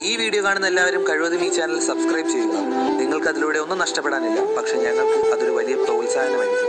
ഈ വീഡിയോ കാണുന്ന എല്ലാവരും കഴിവതും ഈ ചാനൽ സബ്സ്ക്രൈബ് ചെയ്യുക. നിങ്ങൾക്ക് അതിലൂടെ ഒന്നും നഷ്ടപ്പെടാനില്ല, പക്ഷെ ഞങ്ങൾക്ക് അതൊരു വലിയ പ്രോത്സാഹനമായിരിക്കും.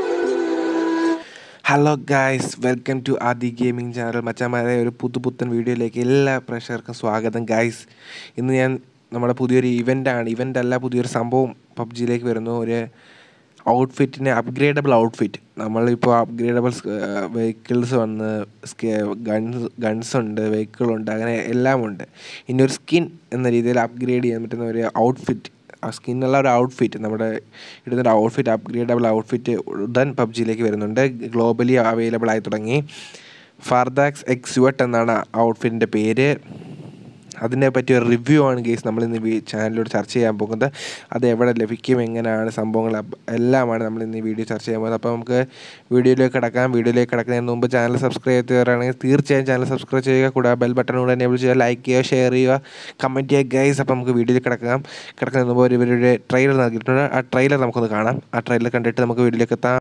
Hello guys, welcome to Adi gaming channel. മച്ചാന്മാരെ, ഒരു പുതുപുത്തൻ വീഡിയോയിലേക്ക് എല്ലാ പ്രേക്ഷകർക്കും സ്വാഗതം. ഗായ്സ്, ഇന്ന് ഞാൻ നമ്മുടെ പുതിയൊരു ഇവൻ്റല്ല പുതിയൊരു സംഭവം പബ്ജിയിലേക്ക് വരുന്നു. ഒരു അപ്ഗ്രേഡബിൾ ഔട്ട്ഫിറ്റ്. നമ്മളിപ്പോൾ അപ്ഗ്രേഡബിൾ വെഹിക്കിൾസ് വന്ന് ഗൺസ് ഉണ്ട്, വെഹിക്കിളുണ്ട്, അങ്ങനെ എല്ലാം ഉണ്ട്. ഇനി ഒരു സ്കിൻ എന്ന രീതിയിൽ അപ്ഗ്രേഡ് ചെയ്യാൻ പറ്റുന്ന ഒരു ഔട്ട്ഫിറ്റ്, ആ സ്കിന്നുള്ള ഒരു ഔട്ട്ഫിറ്റ്, നമ്മുടെ ഇടുന്നൊരു ഔട്ട്ഫിറ്റ്, അപ്ഗ്രേഡബിൾ ഔട്ട്ഫിറ്റ് ഉടൻ പബ്ജിയിലേക്ക് വരുന്നുണ്ട്. ഗ്ലോബലി അവൈലബിൾ ആയി തുടങ്ങി. ഫർദാക്സ് എക്സ്യുവട്ട് എന്നാണ് ഔട്ട്ഫിറ്റിൻ്റെ പേര്. അതിനെ പറ്റിയ ഒരു റിവ്യൂ ആണ് ഗെയ്സ് നമ്മളിന്ന് ചാനലിലൂടെ ചർച്ച ചെയ്യാൻ പോകുന്നത്. അത് എവിടെ ലഭിക്കും, എങ്ങനെയാണ് സംഭവങ്ങൾ, എല്ലാമാണ് നമ്മളിന്ന് ഈ വീഡിയോ ചർച്ച ചെയ്യാൻ പോകുന്നത്. അപ്പോൾ നമുക്ക് വീഡിയോയിലേക്ക് കിടക്കുന്നതിന് മുമ്പ് ചാനൽ സബ്സ്ക്രൈബ് ചെയ്തവരാണെങ്കിൽ തീർച്ചയായും ചാനൽ സബ്സ്ക്രൈബ് ചെയ്യുക. കൂടാതെ ബെൽ ബട്ടൺ കൂടെ എനേബിൾ ചെയ്യുക, ലൈക്ക് ചെയ്യുക, ഷെയർ ചെയ്യുക, കമൻറ്റ് ചെയ്യുക ഗൈസ്. അപ്പോൾ നമുക്ക് വീഡിയോയിൽ കിടക്കുന്നതിന് മുമ്പ് ഇവരുടെ ട്രെയിലർ നൽകിയിട്ടുണ്ട്. ആ ട്രെയിലർ നമുക്കൊന്ന് കാണാം. ആ ട്രെയിലർ കണ്ടിട്ട് നമുക്ക് വീഡിയോയിലേക്ക് എത്താം.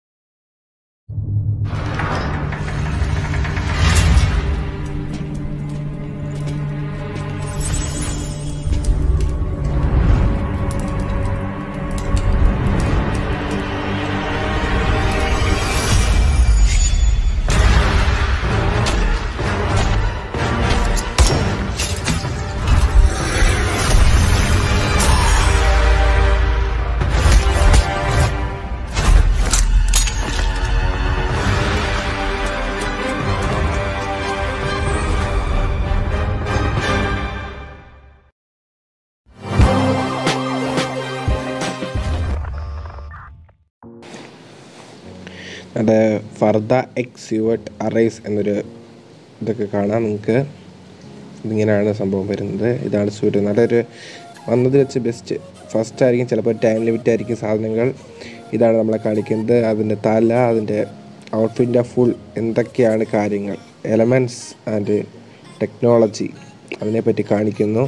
അത് ഫർദ എക്സ്യുവട്ട് അറൈസ് എന്നൊരു ഇതൊക്കെ കാണാം നിങ്ങൾക്ക്. ഇതിങ്ങനെയാണ് സംഭവം വരുന്നത്. ഇതാണ് സൂര്യ, നല്ലൊരു വന്നത് വെച്ച് ബെസ്റ്റ്. ഫസ്റ്റ് ആയിരിക്കും, ചിലപ്പോൾ ടൈം ലിമിറ്റ് ആയിരിക്കും സാധനങ്ങൾ. ഇതാണ് നമ്മളെ കാണിക്കുന്നത്. അതിൻ്റെ തല, അതിൻ്റെ ഔട്ട്ഫിറ്റിൻ്റെ ഫുൾ എന്തൊക്കെയാണ് കാര്യങ്ങൾ, എലമെൻറ്റ്സ് ആൻഡ് ടെക്നോളജി, അതിനെപ്പറ്റി കാണിക്കുന്നു.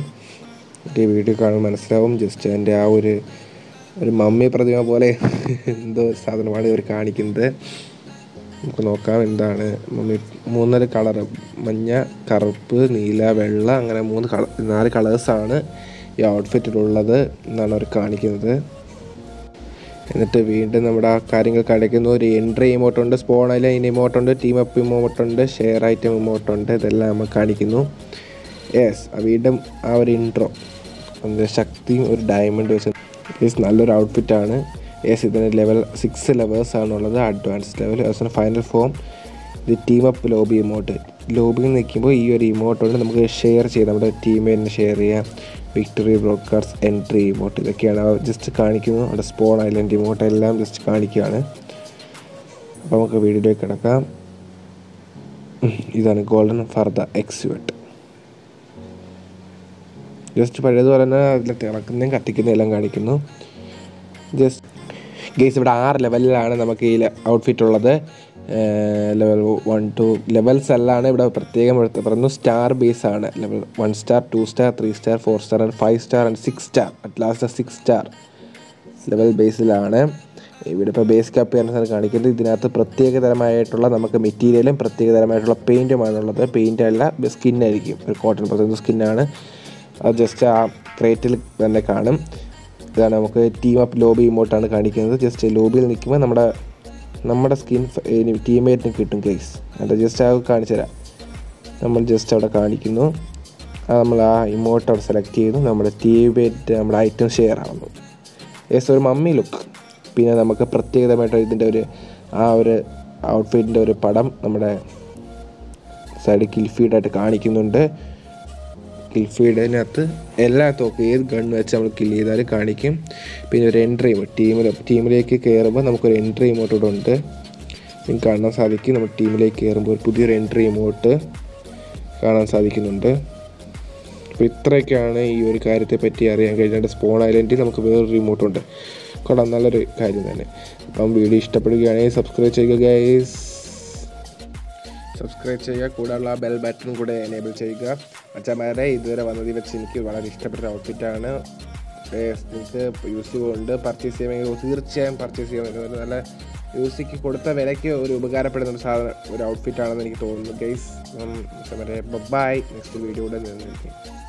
ഈ വീഡിയോ കാണുമ്പോൾ മനസ്സിലാവും. ജസ്റ്റ് അതിൻ്റെ ആ ഒരു മമ്മി പ്രതിമ പോലെ എന്തോ സാധനമാണ് ഇവർ കാണിക്കുന്നത്. നമുക്ക് നോക്കാം എന്താണ്. മമ്മി 3 കളറ്, മഞ്ഞ, കറുപ്പ്, നീല, വെള്ള, അങ്ങനെ 4 കളേഴ്സാണ് ഈ ഔട്ട്ഫിറ്റിലുള്ളത് എന്നാണ് അവർ കാണിക്കുന്നത്. എന്നിട്ട് വീണ്ടും നമ്മുടെ ആ കാര്യങ്ങൾ കാണിക്കുന്നു. ഒരു എൻട്രി ഇമോട്ടുണ്ട്, സ്പോൺ ഐലൻഡ് ഇമോട്ടുണ്ട്, ടീം അപ്പ് ഇമോട്ടുണ്ട്, ഷെയർ ഐറ്റം ഇമോട്ടുണ്ട്, ഇതെല്ലാം നമ്മൾ കാണിക്കുന്നു. വീണ്ടും ആ ഒരു ഇൻട്രോ, അതിൻ്റെ ശക്തിയും ഒരു ഡയമണ്ട് വെച്ച് നല്ലൊരു ഔട്ട്ഫിറ്റാണ്. ഇതിന് ലെവൽ 6 ലെവേഴ്സാണുള്ളത്, അഡ്വാൻസ് ലെവൽ. അവസാനം ഫൈനൽ ഫോം, ഇത് ടീം അപ്പ് ലോബി ഇമോട്ട്. ലോബിയിൽ നിൽക്കുമ്പോൾ ഈ ഒരു ഇമോട്ടുണ്ട് നമുക്ക് ഷെയർ ചെയ്യാം, നമ്മുടെ ടീമേറ്റിന് ഷെയർ ചെയ്യാം. വിക്ടറി ബ്രോഡ്കാസ്റ്റ്, എൻട്രി ഇമോട്ട്, ഇതൊക്കെയാണ് ജസ്റ്റ് കാണിക്കുന്നു. അവിടെ സ്പോൺ ഐലൻഡ് ഇമോട്ട് എല്ലാം ജസ്റ്റ് കാണിക്കുകയാണ്. അപ്പോൾ നമുക്ക് വീഡിയോയിലേക്ക് കിടക്കാം. ഇതാണ് ഗോൾഡൻ ഫർദ എക്സ്യുവട്ട്. ജസ്റ്റ് പഴയതുപോലെ തന്നെ അതിൽ തിളക്കുന്നതും കത്തിക്കുന്നതും എല്ലാം കാണിക്കുന്നു. ജസ്റ്റ് ഗെയ്സ്, ഇവിടെ 6 ലെവലിലാണ് നമുക്ക് ഈ ഔട്ട്ഫിറ്റ് ഉള്ളത്. ലെവൽ 1 2 ലെവൽസ് എല്ലാമാണ് ഇവിടെ പ്രത്യേകം പറയുന്നു. സ്റ്റാർ ബേസ് ആണ്. Level 1 star, 2 star, 3 star, 4 star and 5 star and 6 star. At last 6 star level ബേസിലാണ് ഇവിടെ ഇപ്പോൾ ബേസ് ക്യാപ്പ് ചെയ്യാൻ കാണിക്കുന്നത്. ഇതിനകത്ത് പ്രത്യേകതരമായിട്ടുള്ള നമുക്ക് മെറ്റീരിയലും പ്രത്യേകതരമായിട്ടുള്ള പെയിൻറ്റുമാണുള്ളത്. പെയിൻ്റ് അല്ല, സ്കിന്നായിരിക്കും. ഒരു കോട്ടൺ പ്രത്യേക സ്കിന്നാണ്. അത് ജസ്റ്റ് ആ ക്രേറ്റിൽ തന്നെ കാണും. ഇതാണ് നമുക്ക് ടീം അപ്പ് ലോബി ഇമോട്ടാണ് കാണിക്കുന്നത്. ജസ്റ്റ് ലോബിയിൽ നിൽക്കുമ്പോൾ നമ്മുടെ സ്കിൻ ടീമേറ്റിന് കിട്ടും ഗൈസ്. അത് ജസ്റ്റ് ആ കാണിച്ചു തരാം. നമ്മൾ ജസ്റ്റ് അവിടെ കാണിക്കുന്നു. നമ്മൾ ആ ഇമോട്ട് അവിടെ സെലക്ട് ചെയ്തു. നമ്മുടെ ടീമേറ്റ് നമ്മുടെ ഐറ്റം ഷെയർ ആവുന്നു. ഒരു മമ്മി ലുക്ക്. പിന്നെ നമുക്ക് പ്രത്യേകതമായിട്ട് ഇതിൻ്റെ ആ ഒരു ഔട്ട്ഫിറ്റിൻ്റെ ഒരു പടം നമ്മുടെ സൈഡ് കിൽഫീഡായിട്ട് കാണിക്കുന്നുണ്ട്. കിൽഫീഡിനകത്ത് എല്ലാ തോക്കും ഏത് ഗണ്ണ് വെച്ച് നമ്മൾ കില്ല് ചെയ്താലും കാണിക്കും. പിന്നെ ഒരു എൻട്രി ഇമോട്ട്, ടീമിലേക്ക് കയറുമ്പോൾ നമുക്കൊരു എൻട്രി ഇമോട്ട് ഇവിടെ ഉണ്ട്, നിങ്ങൾക്ക് കാണാൻ സാധിക്കും. നമ്മൾ ടീമിലേക്ക് കയറുമ്പോൾ ഒരു പുതിയൊരു എൻട്രി ഇമോട്ട് കാണാൻ സാധിക്കുന്നുണ്ട്. അപ്പോൾ ഇത്രയൊക്കെയാണ് ഈ ഒരു കാര്യത്തെ പറ്റി അറിയാൻ കഴിഞ്ഞാൽ. സ്പോൺ ഐലൻഡിൽ നമുക്ക് വേറൊരു ഇമോട്ടുണ്ട്. കൊള്ളാം, നല്ലൊരു കാര്യം തന്നെ. അപ്പം വീഡിയോ ഇഷ്ടപ്പെടുകയാണെങ്കിൽ സബ്സ്ക്രൈബ് ചെയ്യുക ഗൈസ്. സബ്സ്ക്രൈബ് ചെയ്യുക, കൂടെയുള്ള ആ ബെൽ ബട്ടൺ കൂടെ എനേബിൾ ചെയ്യുക. മച്ചാന്മാരെ, ഇതുവരെ വന്നതിൽ വെച്ച് എനിക്ക് വളരെ ഇഷ്ടപ്പെട്ട ഔട്ട്ഫിറ്റാണ്. നിങ്ങൾക്ക് യൂസ് ചെയ്യുന്നുണ്ട്, പർച്ചേസ് ചെയ്യുമെങ്കിൽ തീർച്ചയായും പർച്ചേസ് ചെയ്യാൻ. നല്ല മ്യൂസിക് കൊടുത്ത വിലയ്ക്ക് ഒരു ഉപകാരപ്പെടുന്ന ഒരു ഔട്ട്ഫിറ്റാണെന്ന് എനിക്ക് തോന്നുന്നു ഗൈസ്. ബൈ, നെക്സ്റ്റ് വീഡിയോയുടെ നിലനിൽക്കും.